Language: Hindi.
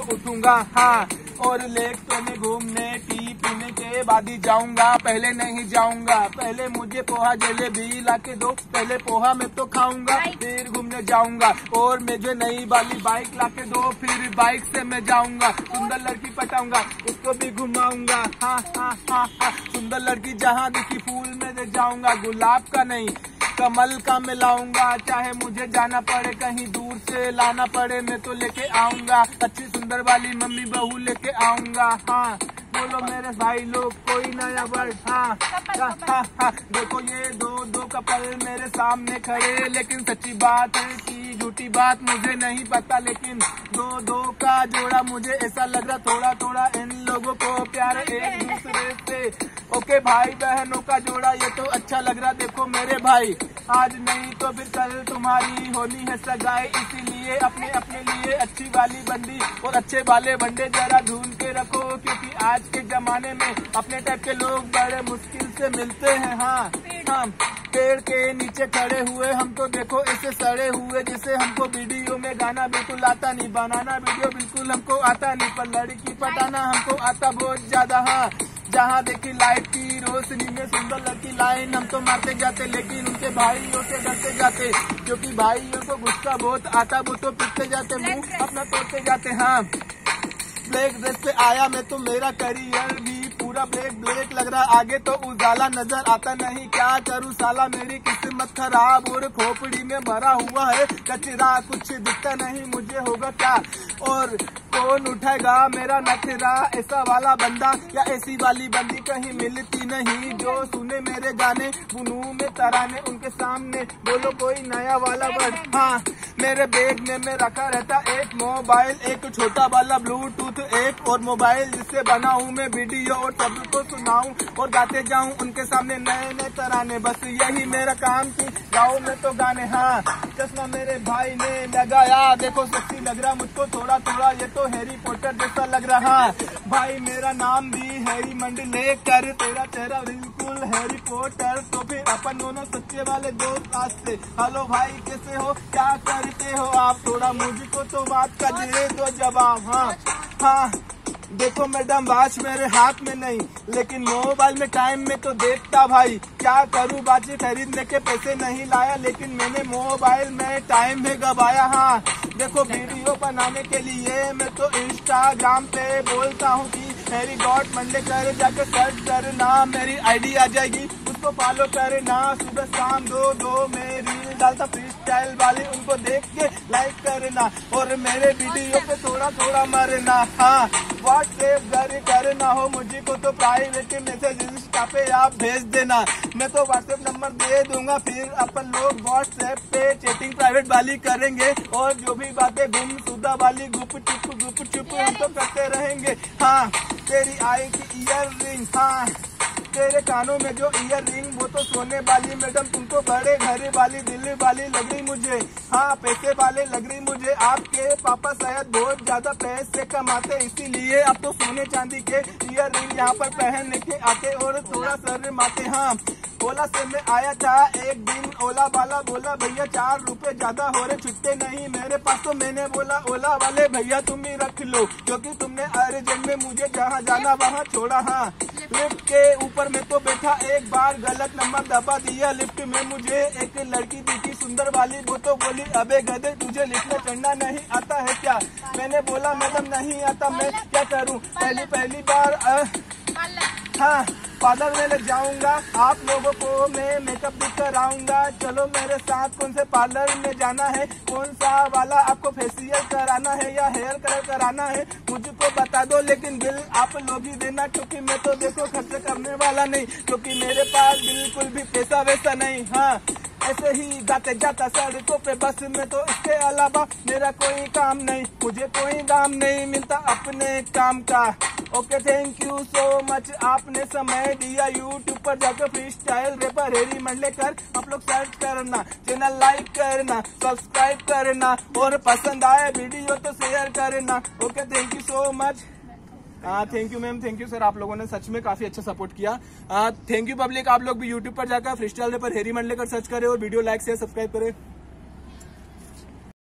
उठूंगा हाँ, और लेक पे में घूमने टी पीने के बाद ही जाऊंगा, पहले नहीं जाऊंगा। पहले मुझे पोहा जलेबी लाके दो, पहले पोहा मैं तो खाऊंगा, फिर घूमने जाऊंगा। और मुझे नई वाली बाइक लाके दो, फिर बाइक से मैं जाऊंगा। सुंदर लड़की पटाऊंगा, उसको भी घुमाऊंगा हाँ हाँ हाँ हाँ। सुंदर लड़की जहाँ दिखी फूल में दे जाऊंगा, गुलाब का नहीं कमल का मैं लाऊंगा। चाहे मुझे जाना पड़े कहीं दूर से लाना पड़े, मैं तो लेके आऊंगा। अच्छी सुंदर वाली मम्मी बहू लेके आऊंगा हाँ। बोलो मेरे भाई लोग कोई नया वर्ड हाँ हाँ हाँ। देखो ये दो कपल मेरे सामने खड़े, लेकिन सच्ची बात है कि झूठी बात मुझे नहीं पता। लेकिन दो का जोड़ा मुझे ऐसा लग रहा, थोड़ा थोड़ा इन लोगों को प्यार एक दूसरे से। ओके भाई बहनों का जोड़ा ये तो अच्छा लग रहा। देखो मेरे भाई आज नहीं तो फिर कल तुम्हारी होनी है सगाई, इसीलिए अपने अपने लिए अच्छी वाली बंदी और अच्छे वाले बंदे जरा ढूंढ के रखो, क्योंकि आज के जमाने में अपने टाइप के लोग बड़े मुश्किल से मिलते हैं हाँ हाँ। पेड़ के नीचे खड़े हुए हम तो देखो ऐसे सड़े हुए, जैसे हमको वीडियो में गाना बिल्कुल आता नहीं, बनाना वीडियो बिल्कुल हमको आता नहीं, पर लड़की पटाना हमको आता बहुत ज्यादा हाँ। जहाँ देखी लाइट की रोशनी में सुंदर लड़की लाइन हम तो मारते जाते, लेकिन उनके भाइयों से डरते जाते, क्योंकि भाइयों को गुस्सा बहुत आता, वो तो पिटते जाते, मुंह अपना तोड़ते जाते हाँ। ब्लैक ड्रेस से आया मैं तो मेरा करियर भी पूरा ब्लैक लग रहा, आगे तो उजाला नजर आता नहीं। क्या करूँ साला मेरी किस्मत खराब, और खोपड़ी में भरा हुआ है कचरा, कुछ दिखता नहीं मुझे होगा क्या, और कौन उठाएगा मेरा नखरा। ऐसा वाला बंदा या ऐसी वाली बंदी कहीं मिलती नहीं, जो सुने मेरे गाने गुनू में तराने उनके सामने। बोलो कोई नया वाला वर्ड हाँ। मेरे बैग में मैं रखा रहता एक मोबाइल, एक छोटा वाला ब्लूटूथ, एक और मोबाइल जिससे बनाऊं मैं वीडियो और सबको सुनाऊं और गाते जाऊं उनके सामने नए नए तराने। बस यही मेरा काम थी गाँव में तो गाने हाँ। चश्मा मेरे भाई ने लगाया, देखो सेक्सी लग रहा मुझको थोड़ा थोड़ा, ये तो हैरी पॉटर जैसा लग रहा। भाई मेरा नाम भी हैरी मंडलेकर, तेरा चेहरा बिल्कुल हैरी पॉटर, तो फिर अपन दोनों सच्चे वाले दोस्त आज से। हेलो भाई कैसे हो, क्या करते हो आप, थोड़ा मुझको तो बात का दे दो जवाब हाँ हाँ। देखो मैडम वॉच मेरे हाथ में नहीं, लेकिन मोबाइल में टाइम में तो देखता भाई। क्या करूँ बाजी खरीदने के पैसे नहीं लाया, लेकिन मैंने मोबाइल में टाइम में गवाया हाँ। देखो वीडियो बनाने के लिए मैं तो इंस्टाग्राम पे बोलता हूँ कि हैरी डॉट मंडलेकर जाके सर्च करना, मेरी आईडी आ जाएगी, उसको फॉलो करना। सुबह शाम दो में रील डालता फ्री स्टाइल वाली, उनको देख के लाइक करना और मेरे वीडियो पे थोड़ा थोड़ा मरना हाँ। व्हाट्सएप जारी करना हो मुझको तो प्राइवेट मैसेज इंस्टा पे आप भेज देना, मैं तो व्हाट्सएप नंबर दे दूंगा, फिर अपन लोग व्हाट्सएप पे चैटिंग प्राइवेट वाली करेंगे, और जो भी बातें गुमशुदा वाली गुप चुप हम तो करते रहेंगे हाँ। तेरी आई की ईयर रिंग हाँ, तेरे कानों में जो ईयर रिंग वो तो सोने वाली, मैडम तुमको बड़े घर वाली दिल वाली लग रही मुझे हाँ, पैसे वाले लग रही मुझे। आपके पापा शायद बहुत ज्यादा पैसे कमाते, इसीलिए अब तो सोने चांदी के ईयर रिंग यहाँ पर पहन के आते और थोड़ा शर्माते हाँ। ओला से मैं आया था एक दिन, ओला वाला बोला भैया 4 रुपए ज्यादा हो रहे छुट्टे नहीं मेरे पास, तो मैंने बोला ओला वाले भैया तुम ही रख लो, क्योंकि तुमने अर्जेंट में मुझे जहाँ जाना वहाँ छोड़ा हाँ। लिफ्ट के ऊपर मैं तो बैठा, एक बार गलत नंबर दबा दिया, लिफ्ट में मुझे एक लड़की दिखी सुंदर वाली, वो तो बोली अबे गधे तुझे लिफ्ट में चढ़ना नहीं आता है क्या। मैंने बोला मैडम नहीं आता, मैं क्या करूँ पहली बार हाँ। पार्लर में ले जाऊंगा आप लोगों को मैं मेकअप भी कराऊंगा, चलो मेरे साथ कौन से पार्लर में जाना है, कौन सा वाला आपको फेशियल कराना है या हेयर कलर कराना है मुझको बता दो, लेकिन बिल आप लोग ही देना, क्योंकि मैं तो देखो खर्च करने वाला नहीं, क्योंकि मेरे पास बिल्कुल भी पैसा वैसा नहीं हाँ। ऐसे ही जाते जाता सड़कों पे बस में, तो इसके अलावा मेरा कोई काम नहीं, मुझे कोई दाम नहीं मिलता अपने काम का। Okay thank you so much, आपने समय दिया। यूट्यूब पर जाकर freestyle rapper Harry Mandlekar आप लोग सर्च करना, चैनल लाइक करना, सब्सक्राइब करना, और पसंद आए वीडियो तो शेयर करना। Okay thank you so much. Thank you ma'am, thank you sir, आप लोगों ने सच में काफी अच्छा सपोर्ट किया। थैंक यू पब्लिक, आप लोग भी यूट्यूब पर जाकर freestyle rapper Harry Mandlekar search करें और वीडियो लाइक शेयर सब्सक्राइब करें।